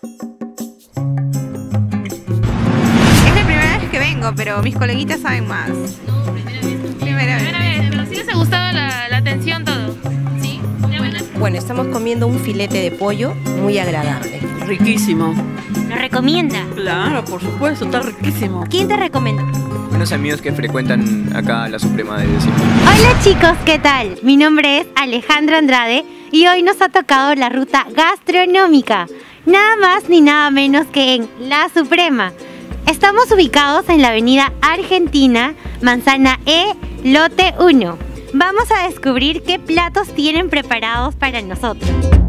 Es la primera vez que vengo, pero mis coleguitas saben más. No, primera vez. Primera vez. Pero sí les ha gustado la atención todo. ¿Sí? ¿Ya buenas? Bueno, estamos comiendo un filete de pollo muy agradable. Riquísimo. ¿Lo recomienda? Claro, por supuesto, está riquísimo. ¿Quién te recomendó? Unos amigos que frecuentan acá la Suprema de Decima. Hola chicos, ¿qué tal? Mi nombre es Alejandra Andrade y hoy nos ha tocado la ruta gastronómica. Nada más ni nada menos que en La Suprema. Estamos ubicados en la avenida Argentina, Manzana E, Lote 1. Vamos a descubrir qué platos tienen preparados para nosotros.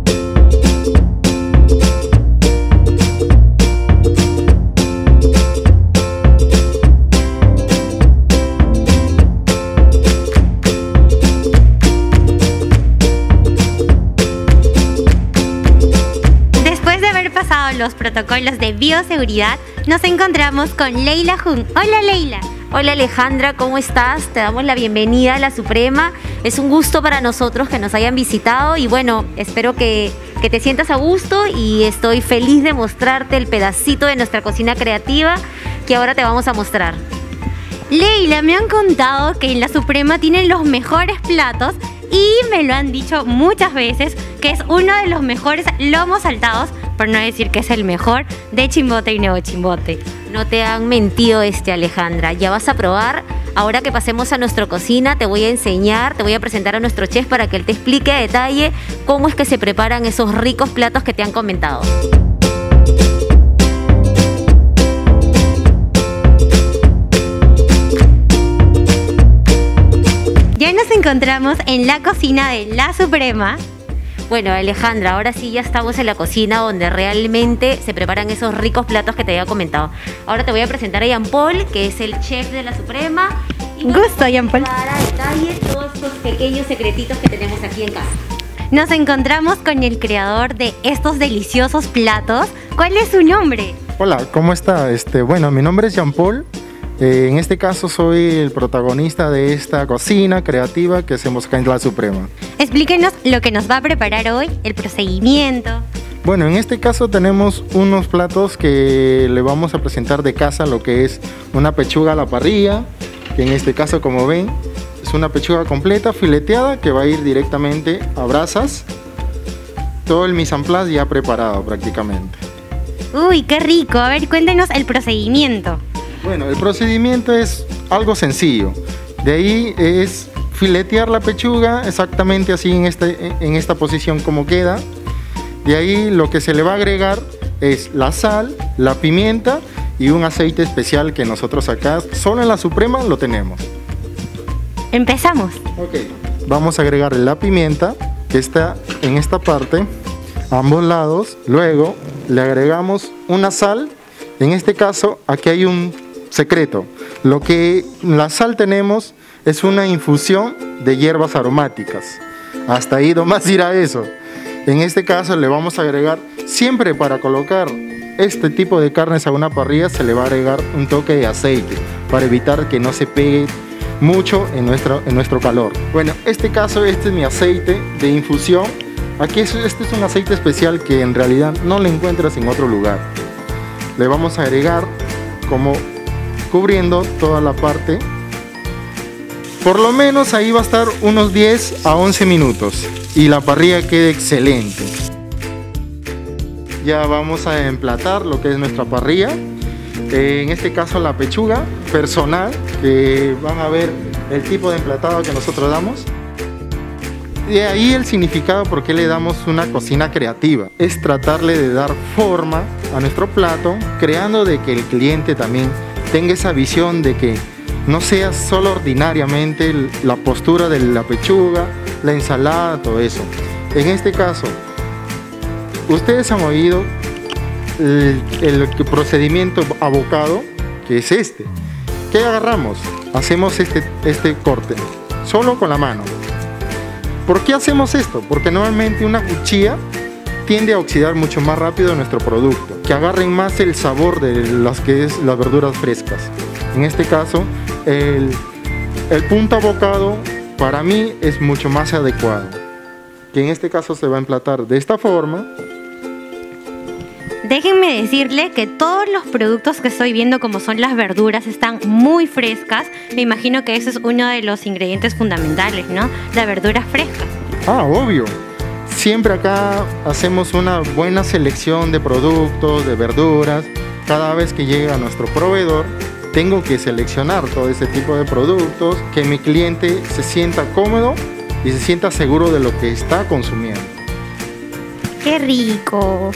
Los protocolos de bioseguridad, nos encontramos con Leila Jun. Hola Leila. Hola Alejandra, ¿cómo estás? Te damos la bienvenida a La Suprema. Es un gusto para nosotros que nos hayan visitado y bueno, espero que te sientas a gusto y estoy feliz de mostrarte el pedacito de nuestra cocina creativa que ahora te vamos a mostrar. Leila, me han contado que en La Suprema tienen los mejores platos y me lo han dicho muchas veces que es uno de los mejores lomos saltados, por no decir que es el mejor, de Chimbote y Nuevo Chimbote. No te han mentido, Alejandra. Ya vas a probar. Ahora que pasemos a nuestra cocina, te voy a enseñar, te voy a presentar a nuestro chef para que él te explique a detalle cómo es que se preparan esos ricos platos que te han comentado. Ya nos encontramos en la cocina de La Suprema. Bueno, Alejandra, ahora sí ya estamos en la cocina donde realmente se preparan esos ricos platos que te había comentado. Ahora te voy a presentar a Jean Paul, que es el chef de La Suprema. Y gusto, Jean Paul. Para detalle todos estos pequeños secretitos que tenemos aquí en casa. Nos encontramos con el creador de estos deliciosos platos. ¿Cuál es su nombre? Hola, ¿cómo está? Bueno, mi nombre es Jean Paul. En este caso soy el protagonista de esta cocina creativa que hacemos acá en La Suprema. Explíquenos lo que nos va a preparar hoy, el procedimiento. Bueno, en este caso tenemos unos platos que le vamos a presentar de casa, lo que es una pechuga a la parrilla, que en este caso, como ven, es una pechuga completa, fileteada, que va a ir directamente a brasas. Todo el mise en place ya preparado prácticamente. Uy, qué rico. A ver, cuéntenos el procedimiento. Bueno, el procedimiento es algo sencillo. De ahí es filetear la pechuga exactamente así en esta posición como queda. De ahí lo que se le va a agregar es la sal, la pimienta y un aceite especial que nosotros acá solo en La Suprema lo tenemos. Empezamos. Ok, vamos a agregar la pimienta que está en esta parte, a ambos lados. Luego le agregamos una sal. En este caso aquí hay un secreto. Lo que la sal tenemos es una infusión de hierbas aromáticas. Hasta ahí nomás irá eso. En este caso le vamos a agregar, siempre para colocar este tipo de carnes a una parrilla, se le va a agregar un toque de aceite para evitar que no se pegue mucho en nuestro calor. Bueno, este es mi aceite de infusión. Aquí este es un aceite especial que en realidad no lo encuentras en otro lugar. Le vamos a agregar como cubriendo toda la parte. Por lo menos ahí va a estar unos 10 a 11 minutos y la parrilla queda excelente. Ya vamos a emplatar lo que es nuestra parrilla. En este caso la pechuga personal, que van a ver el tipo de emplatado que nosotros damos. De ahí el significado por qué le damos una cocina creativa. Es tratarle de dar forma a nuestro plato, creando de que el cliente también tenga esa visión de que no sea solo ordinariamente la postura de la pechuga, la ensalada, todo eso. En este caso, ustedes han oído el procedimiento abocado, que es este. ¿Qué agarramos? Hacemos este corte, solo con la mano. ¿Por qué hacemos esto? Porque normalmente una cuchilla tiende a oxidar mucho más rápido nuestro producto, que agarren más el sabor de las verduras frescas. En este caso, el punto abocado para mí es mucho más adecuado, que en este caso se va a emplatar de esta forma. Déjenme decirle que todos los productos que estoy viendo, como son las verduras, están muy frescas. Me imagino que ese es uno de los ingredientes fundamentales, ¿no? Las verduras frescas. Ah, obvio. Siempre acá hacemos una buena selección de productos, de verduras. Cada vez que llega a nuestro proveedor, tengo que seleccionar todo ese tipo de productos, que mi cliente se sienta cómodo y se sienta seguro de lo que está consumiendo. ¡Qué rico!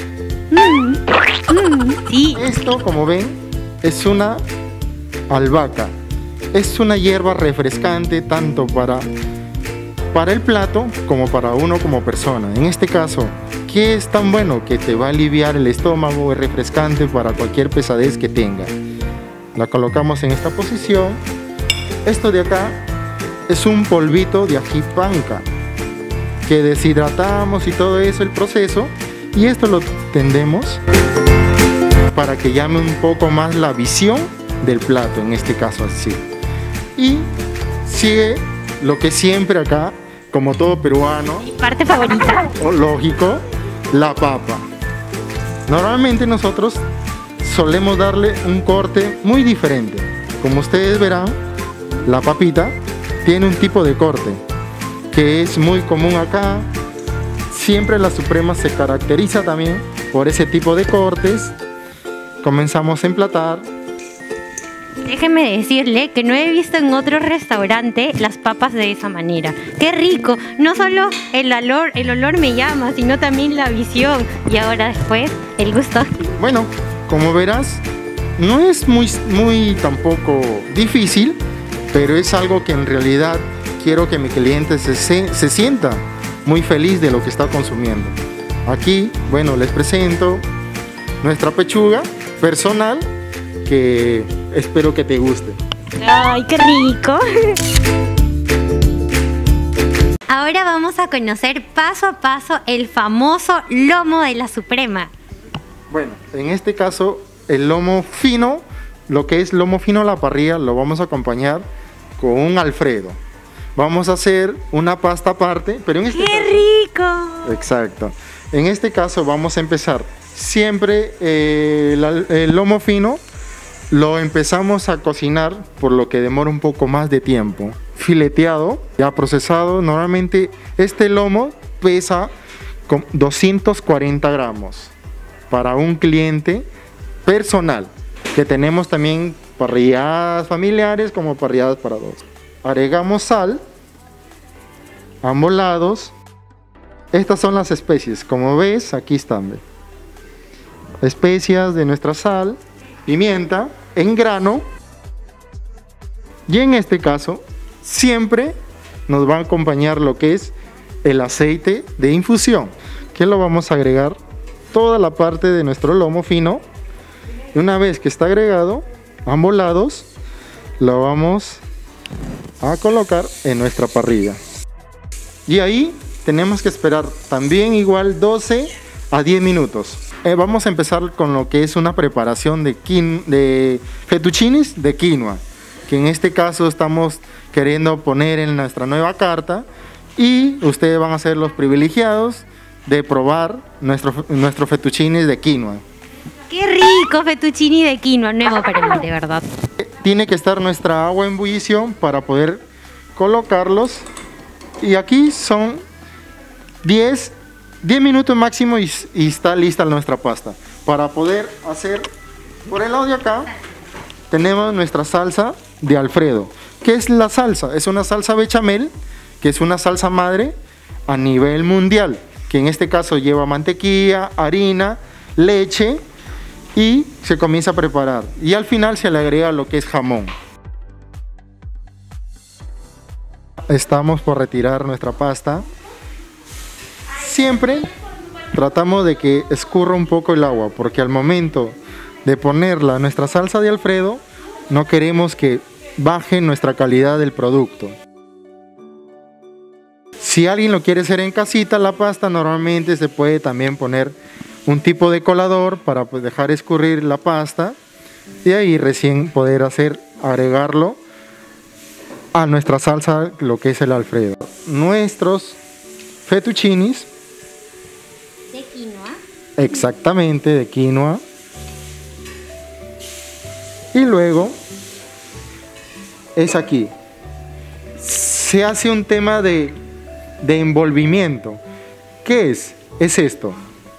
Sí. Esto, como ven, es una albahaca. Es una hierba refrescante tanto para el plato como para uno como persona. En este caso, ¿qué es tan bueno? Que te va a aliviar el estómago, es refrescante para cualquier pesadez que tenga. La colocamos en esta posición. Esto de acá es un polvito de ají panca que deshidratamos y todo eso, el proceso, y esto lo tendemos para que llame un poco más la visión del plato, en este caso así. Y sigue lo que siempre acá, como todo peruano, Parte favorita. lógico, la papa. Normalmente nosotros solemos darle un corte muy diferente. Como ustedes verán, la papita tiene un tipo de corte que es muy común acá. Siempre la Suprema se caracteriza también por ese tipo de cortes. Comenzamos a emplatar. Déjeme decirle que no he visto en otro restaurante las papas de esa manera. ¡Qué rico! No solo el olor me llama, sino también la visión. Y ahora después, el gusto. Bueno, como verás, no es muy tampoco difícil, pero es algo que en realidad quiero que mi cliente se sienta muy feliz de lo que está consumiendo. Aquí, bueno, les presento nuestra pechuga personal, que espero que te guste. ¡Ay, qué rico! Ahora vamos a conocer paso a paso el famoso lomo de la Suprema. Bueno, en este caso, el lomo fino, lo que es lomo fino a la parrilla, lo vamos a acompañar con un Alfredo. Vamos a hacer una pasta aparte, pero en este ¡Qué caso, rico! exacto. En este caso vamos a empezar siempre el lomo fino. Lo empezamos a cocinar, por lo que demora un poco más de tiempo. Fileteado, ya procesado. Normalmente este lomo pesa con 240 gramos para un cliente personal, que tenemos también parrilladas familiares como parrilladas para dos. Agregamos sal, ambos lados. Estas son las especies, como ves, aquí están. ¿Ve? Especias de nuestra sal, pimienta en grano, y en este caso siempre nos va a acompañar lo que es el aceite de infusión, que lo vamos a agregar toda la parte de nuestro lomo fino. Y una vez que está agregado ambos lados, lo vamos a colocar en nuestra parrilla, y ahí tenemos que esperar también igual 12 a 10 minutos. Vamos a empezar con lo que es una preparación de fettuccines de quinoa, que en este caso estamos queriendo poner en nuestra nueva carta, y ustedes van a ser los privilegiados de probar nuestro fettuccines de quinoa. ¡Qué rico! Fettuccini de quinoa, nuevo para mí, de verdad. Tiene que estar nuestra agua en ebullición para poder colocarlos, y aquí son 10 minutos máximo y está lista nuestra pasta. Para poder hacer, por el lado de acá, tenemos nuestra salsa de Alfredo. ¿Qué es la salsa? Es una salsa bechamel, que es una salsa madre a nivel mundial, que en este caso lleva mantequilla, harina, leche, y se comienza a preparar. Y al final se le agrega lo que es jamón. Estamos por retirar nuestra pasta. Siempre tratamos de que escurra un poco el agua, porque al momento de ponerla en nuestra salsa de Alfredo, no queremos que baje nuestra calidad del producto. Si alguien lo quiere hacer en casita, la pasta, normalmente se puede también poner un tipo de colador para pues dejar escurrir la pasta, y ahí recién poder agregarlo a nuestra salsa, lo que es el Alfredo. Nuestros fettuccines De quinoa. Exactamente, de quinoa. Y luego es aquí. Se hace un tema de envolvimiento. ¿Qué es? Es esto.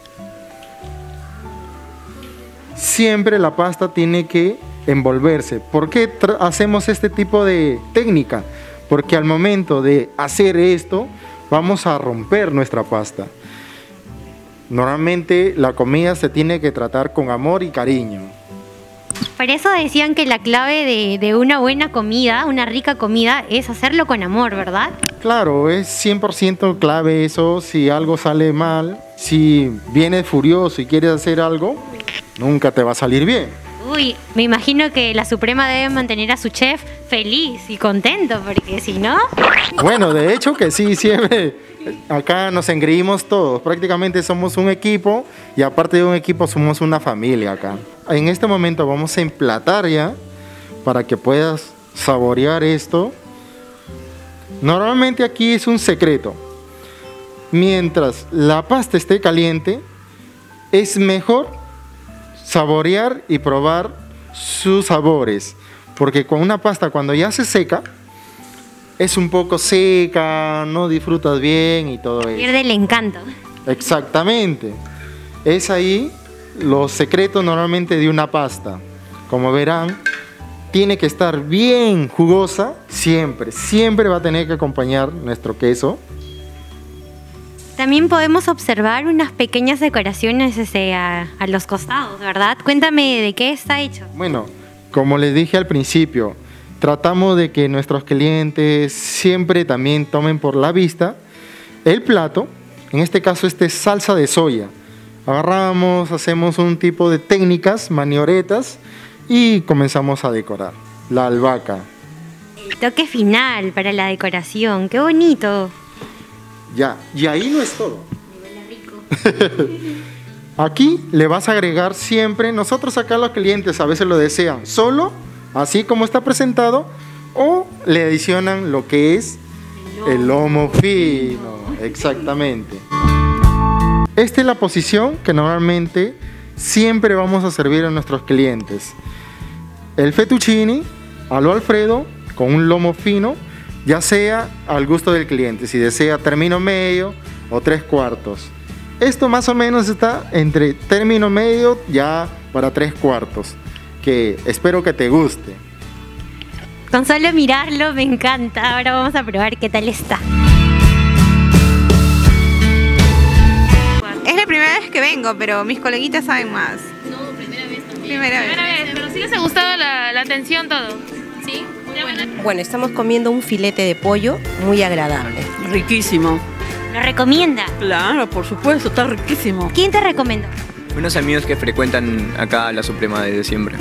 Siempre la pasta tiene que envolverse. ¿Por qué hacemos este tipo de técnica? Porque al momento de hacer esto, vamos a romper nuestra pasta. Normalmente la comida se tiene que tratar con amor y cariño. Por eso decían que la clave de una buena comida, una rica comida, es hacerlo con amor, ¿verdad? Claro, es 100% clave eso. Si algo sale mal, si vienes furioso y quieres hacer algo, nunca te va a salir bien. Uy, me imagino que la Suprema debe mantener a su chef feliz y contento, porque si no... Bueno, de hecho que sí, siempre acá nos engreímos todos. Prácticamente somos un equipo y aparte de un equipo somos una familia acá. En este momento vamos a emplatar ya para que puedas saborear esto. Normalmente aquí es un secreto. Mientras la pasta esté caliente, es mejor saborear y probar sus sabores. Porque con una pasta cuando ya se seca, es un poco seca, no disfrutas bien y todo eso. Pierde el encanto. Exactamente. Es ahí los secretos normalmente de una pasta. Como verán, tiene que estar bien jugosa siempre. Siempre va a tener que acompañar nuestro queso. También podemos observar unas pequeñas decoraciones a los costados, ¿verdad? Cuéntame de qué está hecho. Bueno, como les dije al principio, tratamos de que nuestros clientes siempre también tomen por la vista el plato. En este caso, este es salsa de soya. Agarramos, hacemos un tipo de técnicas, manioretas y comenzamos a decorar. La albahaca. El toque final para la decoración, qué bonito. Ya, y ahí no es todo. Aquí le vas a agregar siempre, nosotros acá los clientes a veces lo desean solo, así como está presentado, o le adicionan lo que es el lomo fino, exactamente. Esta es la posición que normalmente siempre vamos a servir a nuestros clientes. El fettuccine a lo Alfredo con un lomo fino, ya sea al gusto del cliente, si desea término medio o 3/4. Esto más o menos está entre término medio ya para 3/4, que espero que te guste. Con solo mirarlo me encanta. Ahora vamos a probar qué tal está. Es la primera vez que vengo, pero mis coleguitas saben más. No, primera vez también. Primera vez. Pero sí les ha gustado la atención todo. ¿Sí? Ya bueno. Bueno, estamos comiendo un filete de pollo muy agradable. Riquísimo. ¿Lo recomienda? Claro, por supuesto, está riquísimo. ¿Quién te recomendó? Unos amigos que frecuentan acá la Suprema desde siempre.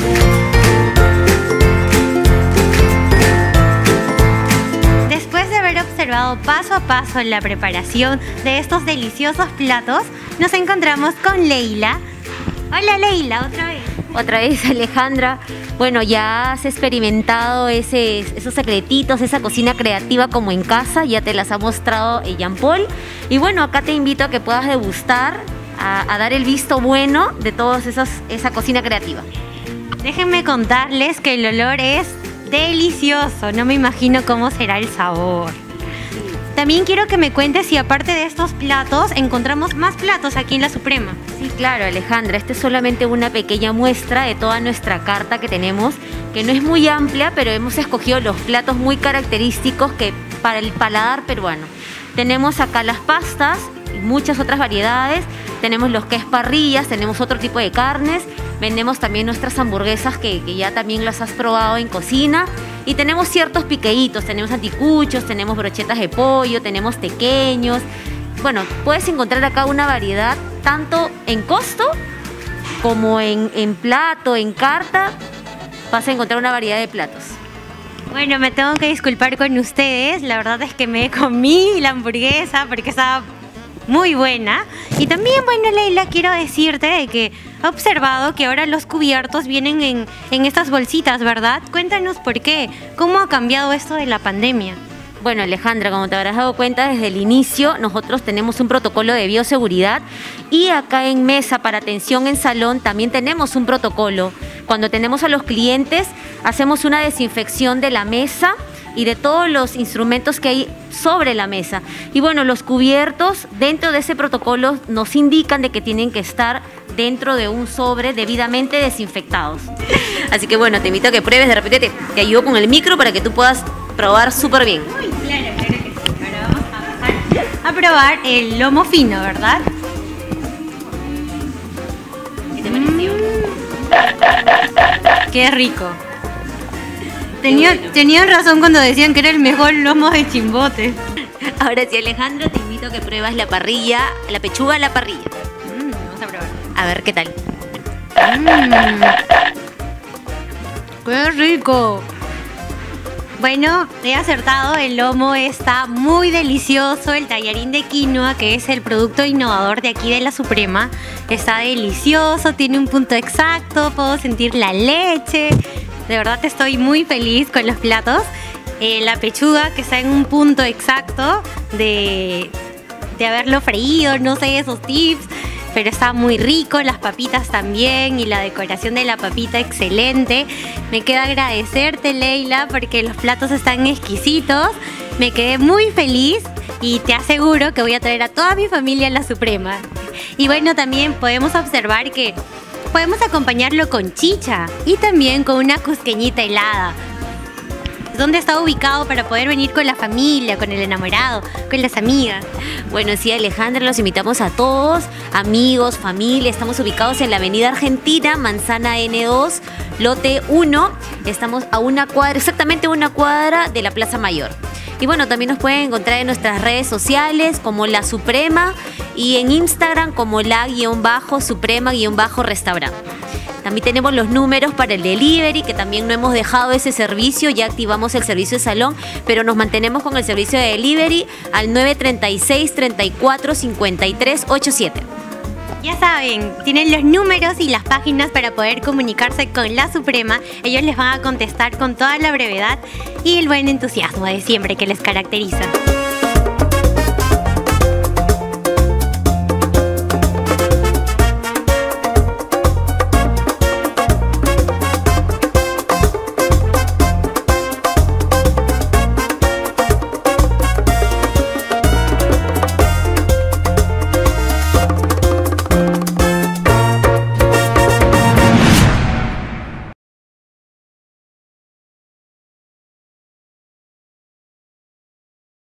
Después de haber observado paso a paso la preparación de estos deliciosos platos, nos encontramos con Leila. Hola Leila, otra vez. Otra vez, Alejandra. Bueno, ya has experimentado esos secretitos, esa cocina creativa como en casa, ya te las ha mostrado Jean Paul. Y bueno, acá te invito a que puedas degustar, a dar el visto bueno de toda esa cocina creativa. Déjenme contarles que el olor es delicioso, no me imagino cómo será el sabor. También quiero que me cuentes si aparte de estos platos encontramos más platos aquí en la Suprema. Sí, claro, Alejandra, esta es solamente una pequeña muestra de toda nuestra carta que tenemos, que no es muy amplia, pero hemos escogido los platos muy característicos que para el paladar peruano. Tenemos acá las pastas y muchas otras variedades, tenemos los que es parrillas, tenemos otro tipo de carnes, vendemos también nuestras hamburguesas que ya también las has probado en cocina. Y tenemos ciertos piqueitos, tenemos anticuchos, tenemos brochetas de pollo, tenemos tequeños. Bueno, puedes encontrar acá una variedad tanto en costo como en plato, en carta. Vas a encontrar una variedad de platos. Bueno, me tengo que disculpar con ustedes, la verdad es que me comí la hamburguesa porque estaba muy buena. Y también, bueno, Leila, quiero decirte de que he observado que ahora los cubiertos vienen en estas bolsitas, ¿verdad? Cuéntanos por qué, cómo ha cambiado esto de la pandemia. Bueno, Alejandra, como te habrás dado cuenta, desde el inicio nosotros tenemos un protocolo de bioseguridad y acá en mesa para atención en salón también tenemos un protocolo. Cuando tenemos a los clientes hacemos una desinfección de la mesa y de todos los instrumentos que hay sobre la mesa. Y bueno, los cubiertos dentro de ese protocolo nos indican de que tienen que estar dentro de un sobre debidamente desinfectados. Así que bueno, te invito a que pruebes, de repente te ayudo con el micro para que tú puedas probar súper bien. Uy, claro que sí. Ahora vamos a pasar a probar el lomo fino, ¿verdad? ¿Qué te pareció? Qué rico. Tenían razón cuando decían que era el mejor lomo de Chimbote. Ahora sí, Alejandro, te invito a que pruebas la parrilla, la pechuga a la parrilla. Vamos a probar. A ver qué tal. ¡Qué rico! Bueno, he acertado, el lomo está muy delicioso, el tallarín de quinoa, que es el producto innovador de aquí de La Suprema, está delicioso, tiene un punto exacto, puedo sentir la leche, de verdad estoy muy feliz con los platos. La pechuga que está en un punto exacto de haberlo freído, no sé, esos tips, pero está muy rico, las papitas también y la decoración de la papita excelente. Me queda agradecerte, Leila, porque los platos están exquisitos. Me quedé muy feliz y te aseguro que voy a traer a toda mi familia a La Suprema. Y bueno, también podemos observar que podemos acompañarlo con chicha y también con una cusqueñita helada. ¿Dónde está ubicado para poder venir con la familia, con el enamorado, con las amigas? Bueno, sí, Alejandra, los invitamos a todos, amigos, familia. Estamos ubicados en la Avenida Argentina, Manzana N2, lote 1. Estamos a una cuadra, exactamente una cuadra de la Plaza Mayor. Y bueno, también nos pueden encontrar en nuestras redes sociales como La Suprema y en Instagram como la_suprema_restaurante. También tenemos los números para el delivery, que también no hemos dejado ese servicio, ya activamos el servicio de salón, pero nos mantenemos con el servicio de delivery al 936-345387. Ya saben, tienen los números y las páginas para poder comunicarse con La Suprema. Ellos les van a contestar con toda la brevedad y el buen entusiasmo de siempre que les caracteriza.